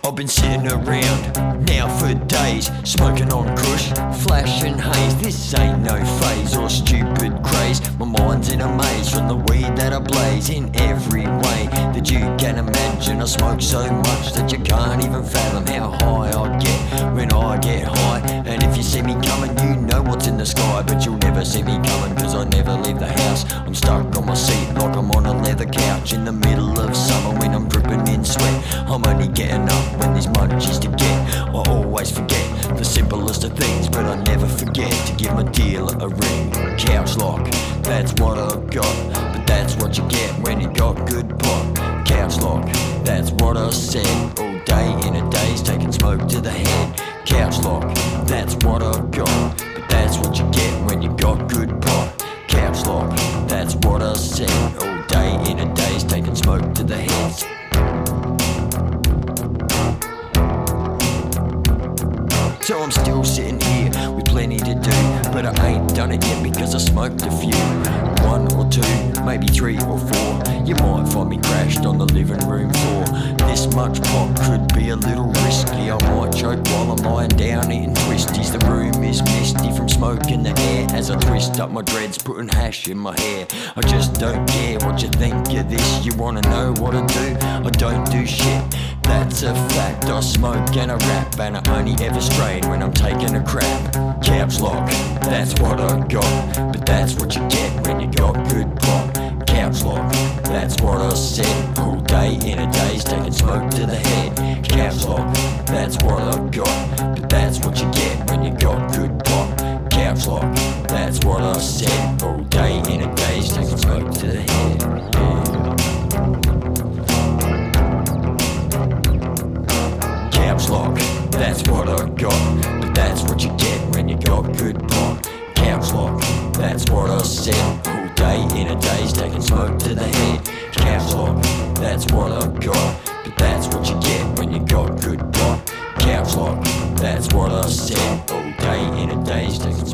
I've been sitting around now for days, smoking on kush, flashing haze. This ain't no phase or stupid craze. My mind's in a maze from the weed that I blaze in every way that you can imagine. I smoke so much that you can't even fathom how high I get when I get high. And if you see me coming, you know what's in the sky, but you'll never see me coming, cause I never leave the house. I'm stuck on my seat like I'm on a leather couch in the middle of summer when I'm dripping in sweat. I'm only getting up when there's munchies to get. I always forget the simplest of things, but I never forget to give my dealer a ring. Couch lock, that's what I got, but that's what you get when you got good pot. Couch lock, that's what I said. All day in a daze, taking smoke to the head. Couch lock, that's what I got, but that's what you get when you got good pot. Couch lock, that's what I said. All day in a daze, taking smoke to the head. So I'm still sitting here with plenty to do, but I ain't done it yet because I smoked a few. 1 or 2, maybe 3 or 4. You might find me crashed on the living room floor. This much pot could be a little risky. I might choke while I'm lying down eating twisties. The room is misty from smoke in the air as I twist up my dreads, putting hash in my hair. I just don't care what you think of this. You wanna know what I do? I don't do shit. That's a fact. I smoke and I rap, and I only ever strain when I'm taking a crap. Couch lock, that's what I got, but that's what you get when you got good pot. Couch lock, that's what I said. All day in a daze, taking smoke to the head. Couch lock, that's what I got, but that's what you get when you got good pot. Couch lock, that's what I said. All day in a daze, taking smoke to the head. Couch lock, that's what I got, but that's what you get when you got good pot. Couch lock, that's what I said. All day in a daze, taking smoke to the head. Couch lock, that's what I got, but that's what you get when you got good pot. Couch lock, that's what I said. All day in a daze, taking